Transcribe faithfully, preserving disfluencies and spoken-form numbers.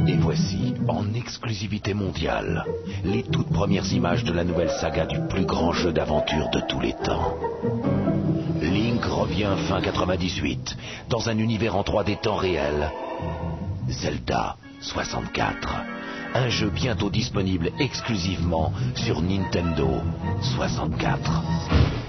Et voici, en exclusivité mondiale, les toutes premières images de la nouvelle saga du plus grand jeu d'aventure de tous les temps. Link revient fin quatre-vingt-dix-huit, dans un univers en trois D temps réel. Zelda soixante-quatre, un jeu bientôt disponible exclusivement sur Nintendo soixante-quatre.